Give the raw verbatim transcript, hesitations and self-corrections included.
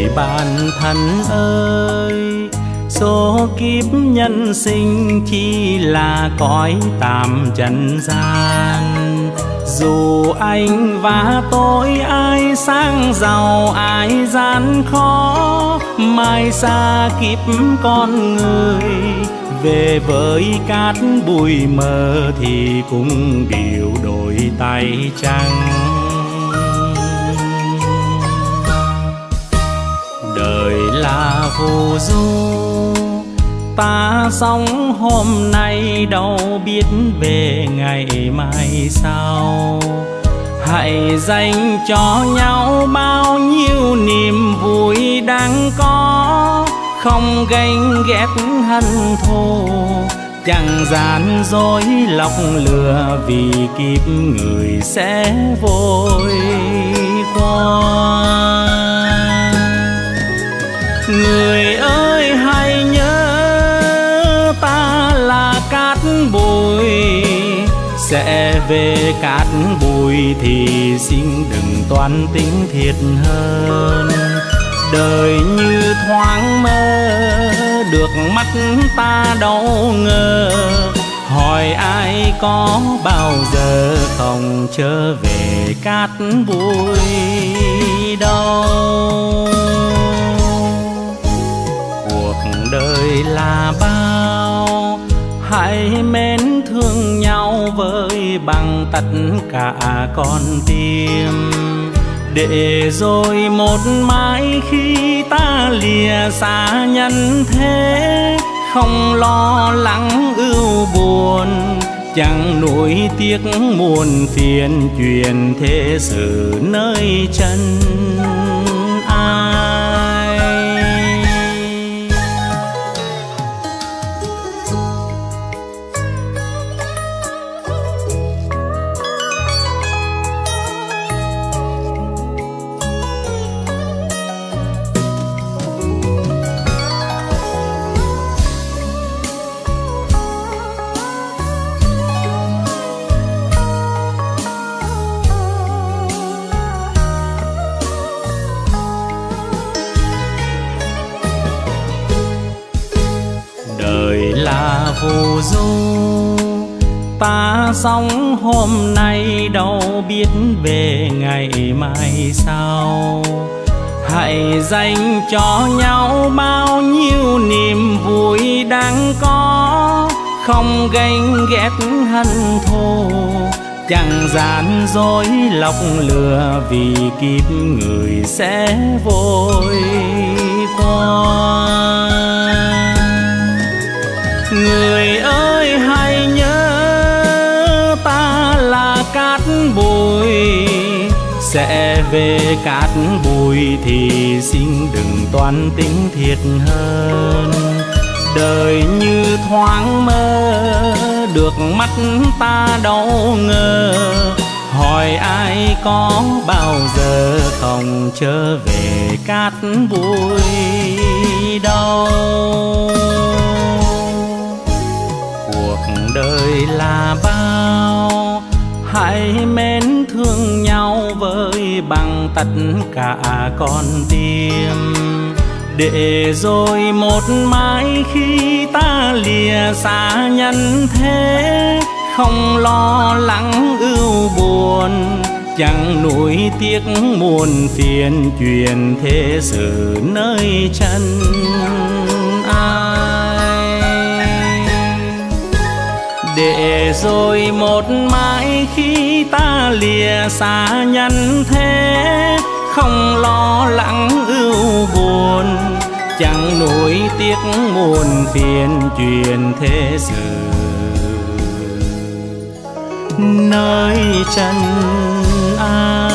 bạn thân ơi, số kiếp nhân sinh chỉ là cõi tạm trần gian. Dù anh và tôi ai sang giàu ai gian khó, mai xa kiếp con người về với cát bụi mờ thì cũng đều đổi tay trắng. Đời là phù du, ta sống hôm nay đâu biết về ngày mai sau. Hãy dành cho nhau bao nhiêu niềm vui đang có, không ganh ghét hận thù, chẳng gian dối lọc lừa, vì kiếp người sẽ vội qua. Người ơi hãy nhớ ta là cát bụi, sẽ về cát bụi thì xin đừng toan tính thiệt hơn. Đời như thoáng mơ, được mắt ta đâu ngờ, hỏi ai có bao giờ không trở về cát bụi đâu. Cuộc đời là bao, hãy mến thương nhau với bằng tất cả con tim, để rồi một mai khi ta lìa xa nhân thế, không lo lắng ưu buồn, chẳng nuối tiếc muôn phiền, chuyện thế sự nơi chân ai. Phù du, ta sống hôm nay đâu biết về ngày mai sau. Hãy dành cho nhau bao nhiêu niềm vui đang có, không ganh ghét hận thù, chẳng gian dối lọc lừa, vì kiếp người sẽ vội qua. Người ơi hãy nhớ ta là cát bụi, sẽ về cát bụi thì xin đừng toan tính thiệt hơn. Đời như thoáng mơ, được mắt ta đâu ngờ, hỏi ai có bao giờ không trở về cát bụi đâu. Đời là bao, hãy mến thương nhau với bằng tất cả con tim, để rồi một mai khi ta lìa xa nhân thế, không lo lắng ưu buồn, chẳng nuối tiếc muôn phiền, chuyện thế sự nơi chân ai. Để rồi một mai khi ta lìa xa nhân thế, không lo lắng ưu buồn, chẳng nuối tiếc muôn phiền, chuyện thế sự nơi chân ai.